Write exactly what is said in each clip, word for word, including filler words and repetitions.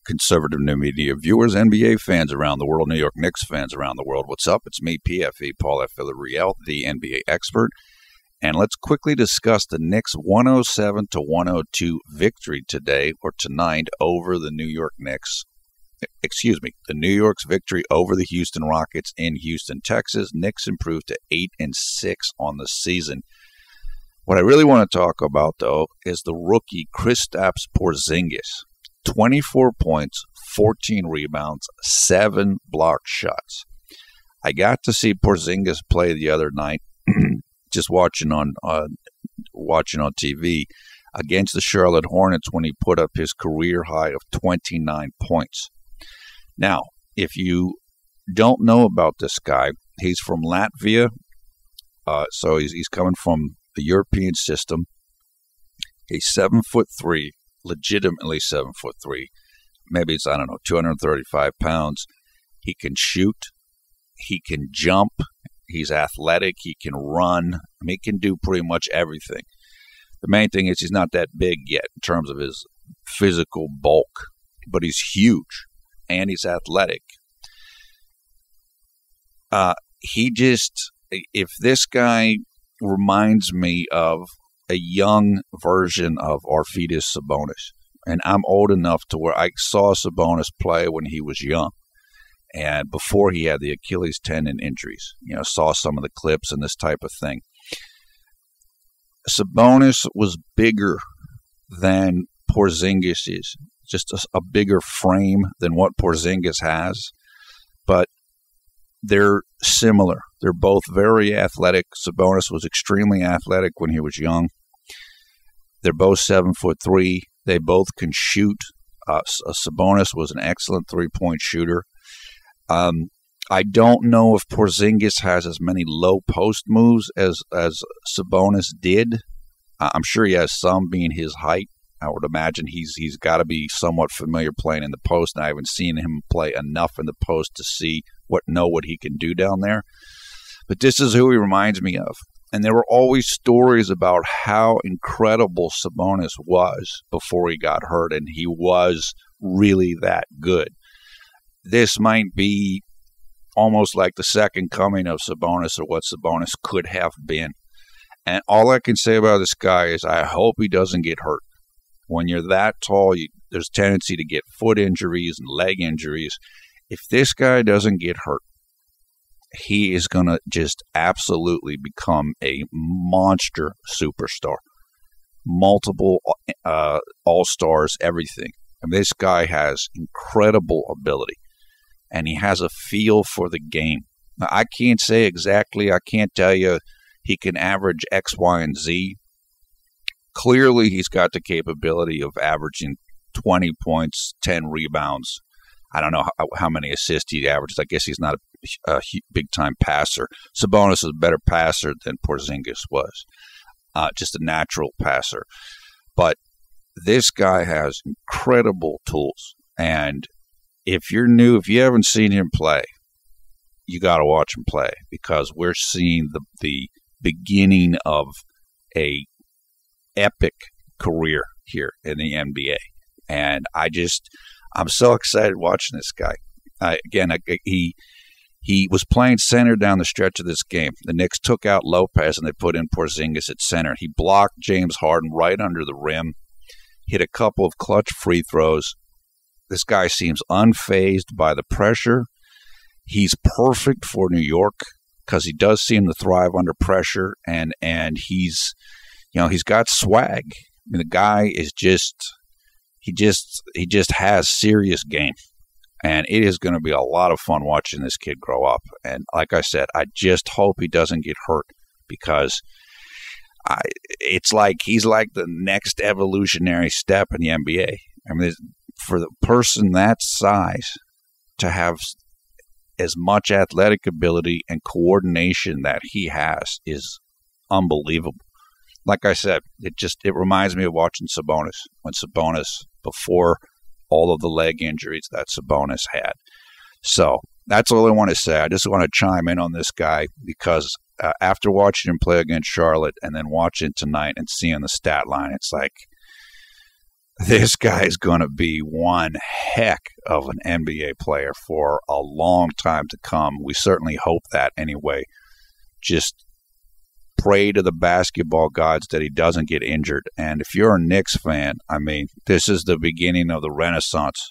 conservative new media viewers, N B A fans around the world, New York Knicks fans around the world. What's up? It's me, P F E, Paul F. Villarreal, the N B A expert. And let's quickly discuss the Knicks' one oh seven to one oh two victory today or tonight over the New York Knicks. Excuse me, the New York's victory over the Houston Rockets in Houston, Texas. Knicks improved to eight and six on the season. What I really want to talk about, though, is the rookie Kristaps Porzingis. twenty-four points, fourteen rebounds, seven blocked shots. I got to see Porzingis play the other night, just watching on uh, watching on T V against the Charlotte Hornets when he put up his career high of twenty-nine points. Now, if you don't know about this guy, he's from Latvia, uh, so he's he's coming from the European system. He's seven foot three. Legitimately seven foot three. Maybe it's, I don't know, two hundred thirty-five pounds. He can shoot. He can jump. He's athletic. He can run. I mean, he can do pretty much everything. The main thing is he's not that big yet in terms of his physical bulk, but he's huge and he's athletic. Uh, he just, if this guy reminds me of a young version of Arvydas Sabonis. And I'm old enough to where I saw Sabonis play when he was young and before he had the Achilles tendon injuries. You know, saw some of the clips and this type of thing. Sabonis was bigger than Porzingis is, just a, a bigger frame than what Porzingis has, but they're similar. They're both very athletic. Sabonis was extremely athletic when he was young. They're both seven foot three. They both can shoot. Uh, Sabonis was an excellent three-point shooter. Um, I don't know if Porzingis has as many low post moves as as Sabonis did. I'm sure he has some, being his height. I would imagine he's he's got to be somewhat familiar playing in the post, and I haven't seen him play enough in the post to see what know what he can do down there. But this is who he reminds me of. And there were always stories about how incredible Sabonis was before he got hurt, and he was really that good. This might be almost like the second coming of Sabonis, or what Sabonis could have been. And all I can say about this guy is I hope he doesn't get hurt. When you're that tall, you, there's a tendency to get foot injuries and leg injuries. If this guy doesn't get hurt, he is going to just absolutely become a monster superstar. Multiple uh, all-stars, everything. And this guy has incredible ability, and he has a feel for the game. Now, I can't say exactly, I can't tell you he can average X, Y, and Z. Clearly, he's got the capability of averaging twenty points, ten rebounds. I don't know how, how many assists he averages. I guess he's not a, a big-time passer. Sabonis is a better passer than Porzingis was, uh, just a natural passer. But this guy has incredible tools. And if you're new, if you haven't seen him play, you got to watch him play, because we're seeing the, the beginning of a epic career here in the N B A. And I just... I'm so excited watching this guy. Uh, again, I, he he was playing center down the stretch of this game. The Knicks took out Lopez and they put in Porzingis at center. He blocked James Harden right under the rim, hit a couple of clutch free throws. This guy seems unfazed by the pressure. He's perfect for New York because he does seem to thrive under pressure, and and he's you know he's got swag. I mean, the guy is just. He just he just has serious game, and it is going to be a lot of fun watching this kid grow up. And like I said, I just hope he doesn't get hurt, because I, it's like he's like the next evolutionary step in the N B A. I mean, for the person that size to have as much athletic ability and coordination that he has is unbelievable. Like I said, it just it reminds me of watching Sabonis, when Sabonis, before all of the leg injuries that Sabonis had. So that's all I want to say. I just want to chime in on this guy because uh, after watching him play against Charlotte and then watching tonight and seeing the stat line, it's like this guy is going to be one heck of an N B A player for a long time to come. We certainly hope that anyway. Just pray to the basketball gods that he doesn't get injured. And if you're a Knicks fan, I mean, this is the beginning of the Renaissance.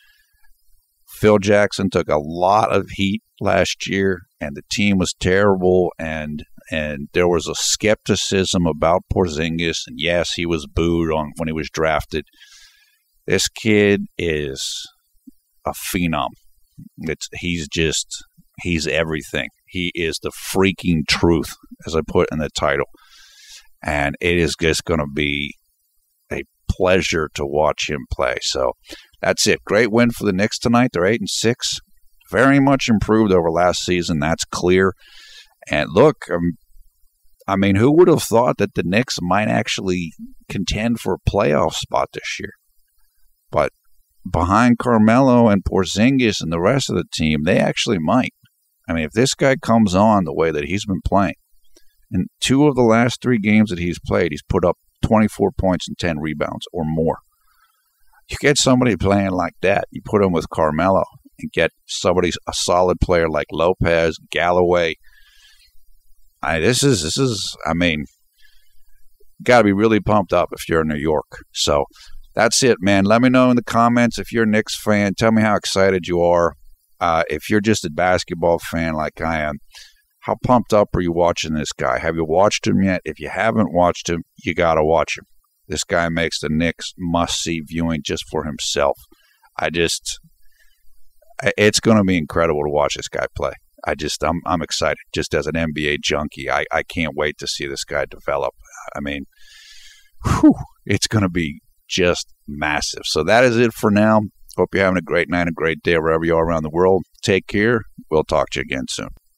Phil Jackson took a lot of heat last year, and the team was terrible, and and there was a skepticism about Porzingis, and yes, he was booed on when he was drafted. This kid is a phenom. It's he's just he's everything. He is the freaking truth, as I put in the title, and it is just going to be a pleasure to watch him play. So that's it. Great win for the Knicks tonight. They're eight and six. Very much improved over last season. That's clear. And look, um, I mean, who would have thought that the Knicks might actually contend for a playoff spot this year? But behind Carmelo and Porzingis and the rest of the team, they actually might. I mean, if this guy comes on the way that he's been playing, in two of the last three games that he's played, he's put up twenty-four points and ten rebounds or more. You get somebody playing like that, you put him with Carmelo and get somebody, a solid player like Lopez, Galloway. I, this is, this is, I mean, got to be really pumped up if you're in New York. So that's it, man. Let me know in the comments if you're a Knicks fan. Tell me how excited you are. Uh, if you're just a basketball fan like I am, how pumped up are you watching this guy? Have you watched him yet? If you haven't watched him, you got to watch him. This guy makes the Knicks must-see viewing just for himself. I just, it's going to be incredible to watch this guy play. I just, I'm, I'm excited. Just as an N B A junkie, I, I can't wait to see this guy develop. I mean, whew, it's going to be just massive. So that is it for now. Hope you're having a great night, a great day wherever you are around the world. Take care. We'll talk to you again soon.